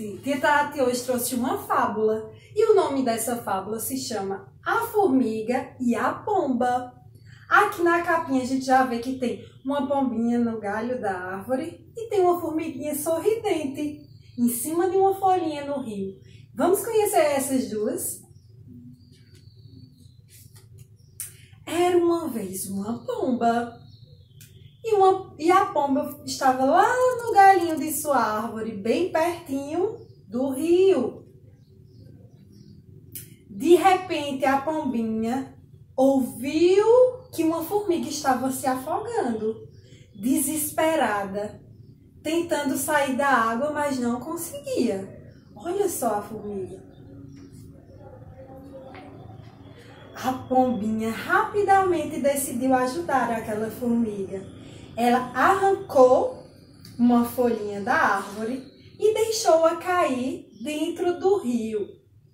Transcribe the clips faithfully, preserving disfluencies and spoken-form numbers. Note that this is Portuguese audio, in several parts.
gente! Tia Tati hoje trouxe uma fábula e o nome dessa fábula se chama A Formiga e a Pomba. Aqui na capinha a gente já vê que tem uma pombinha no galho da árvore e tem uma formiguinha sorridente em cima de uma folhinha no rio. Vamos conhecer essas duas? Era uma vez uma pomba. E, uma, e a pomba estava lá no galinho de sua árvore, bem pertinho do rio. De repente, a pombinha ouviu que uma formiga estava se afogando, desesperada, tentando sair da água, mas não conseguia. Olha só a formiga. A pombinha rapidamente decidiu ajudar aquela formiga. Ela arrancou uma folhinha da árvore e deixou-a cair dentro do rio.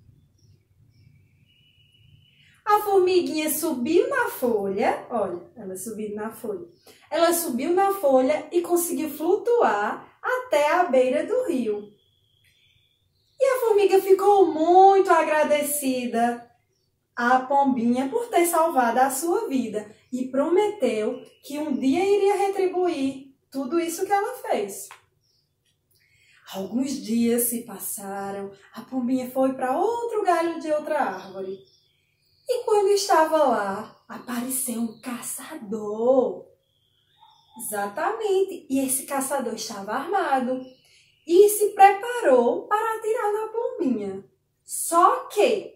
A formiguinha subiu na folha, olha, ela subiu na folha. Ela subiu na folha e conseguiu flutuar até a beira do rio. E a formiga ficou muito agradecida à pombinha por ter salvado a sua vida e prometeu que um dia iria retribuir tudo isso que ela fez. Alguns dias se passaram, a pombinha foi para outro galho de outra árvore. E quando estava lá, apareceu um caçador. Exatamente, e esse caçador estava armado e se preparou para atirar na pombinha. Só que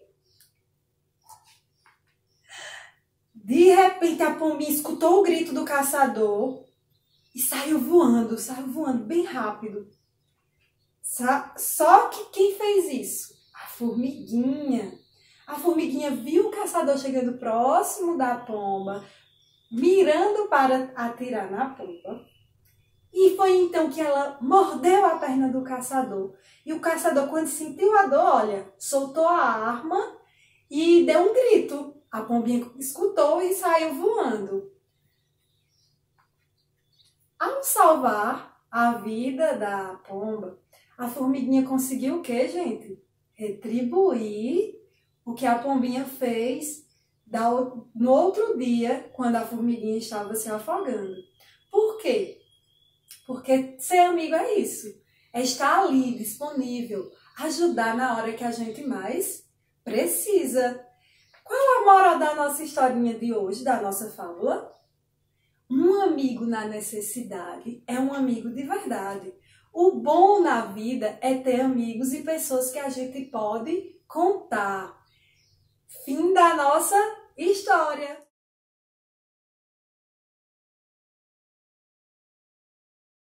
de repente, a pombinha escutou o grito do caçador e saiu voando, saiu voando bem rápido. Só que quem fez isso? A formiguinha. A formiguinha viu o caçador chegando próximo da pomba, mirando para atirar na pomba. E foi então que ela mordeu a perna do caçador. E o caçador, quando sentiu a dor, olha, soltou a arma e deu um grito. A pombinha escutou e saiu voando. Ao salvar a vida da pomba, a formiguinha conseguiu o quê, gente? Retribuir o que a pombinha fez no outro dia, quando a formiguinha estava se afogando. Por quê? Porque ser amigo é isso. É estar ali, disponível, ajudar na hora que a gente mais precisa. Qual a moral da nossa historinha de hoje, da nossa fábula? Um amigo na necessidade é um amigo de verdade. O bom na vida é ter amigos e pessoas que a gente pode contar. Fim da nossa história.